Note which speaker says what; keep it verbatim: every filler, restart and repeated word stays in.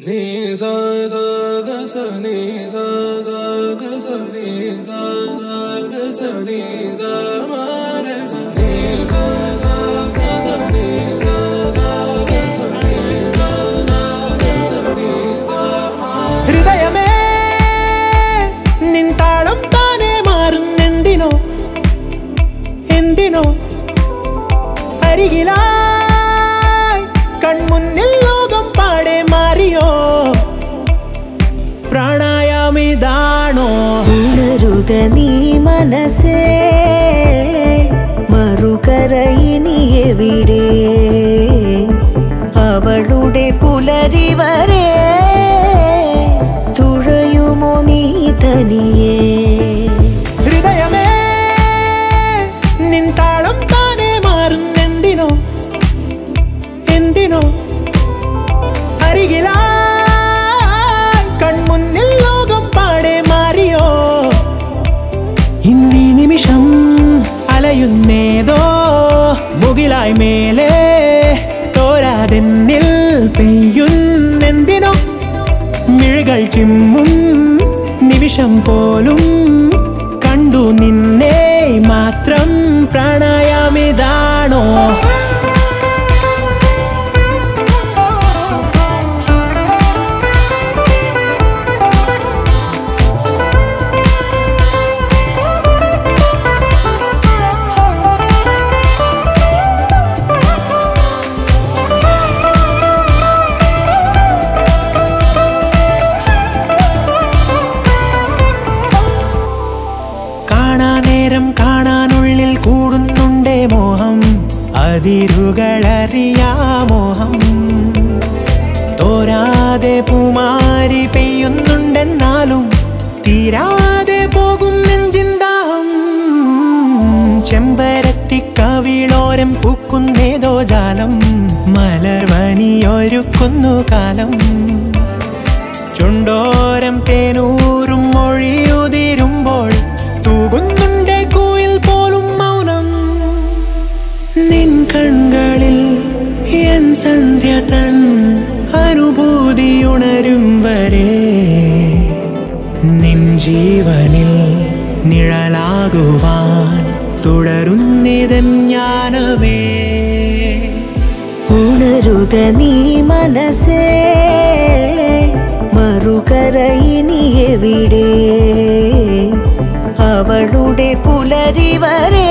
Speaker 1: ni sa sa ga sa ni sa sa ga sa ni sa sa ga sa ni sa ma ga sa ni sa sa ga sa ni sa sa ga sa ni sa sa ga sa ni sa ma
Speaker 2: ഹൃദയമേ നിൻ താളം താനേ മാറുന്നെന്തിനോ എന്തിനോ അരികിലായി കൺമുന്നിൽ ലോകം പാടെ മാറിയോ പ്രാണായാമിതാണോ
Speaker 3: ഉണരുക നീ മനസ്സേ മറുകര ഇനി എവിടെ അവളുടെ പുലരി വരെ തുഴയുമോ നീ തനിയേ
Speaker 2: ഹൃദയമേ നിൻ താളം താനേ മാറുന്നെന്തിനോ എന്തിനോ അരികിലായി കൺമുന്നിൽ ലോകം പാടെ മാറിയോ ഇന്നീ നിമിഷം അലയുന്നേതോ മുകിലായി മേലെ തോരാതെന്നിൽ പെയ്യുന്നെന്തിനോ മിഴികൾ ചിമ്മും നിമിഷം പോലും കണ്ടു നിന്നെ മാത്രം പ്രാണായാമിതാണോ കാണാനുള്ളിൽ കൂടുന്നുണ്ടേ മോഹം അതിരുകളറിയാമോഹം തോരാതെ പൂമാരി പെയ്യുന്നുണ്ടെന്നാലും തീരാതെ പോകും നെഞ്ചിന്താഹം ചെമ്പരത്തി കവിളോരം പൂക്കുന്നേതോ ജാലം മലർവനിയൊരുക്കുന്നു കാലം ചുണ്ടോരം തേനൂറും മൊഴിയുതിരുമ്പോൾ തൂകുന്നുണ്ടേ കൂയിൽ പോലും മൗനം നിൻ കണ്ണുകളിൽ എൻ സന്ധ്യ തൻ അനുഭൂതിയുണരും വരെ നിൻ ജീവനിൽ നിഴലാകുവാൻ തുടരുന്നിതൻ ജ്ഞാനമേ
Speaker 3: ഉണരുക നീ മനസ്സേ മറുകര ഇനി എവിടെ അവളുടെ പുലരി വരെ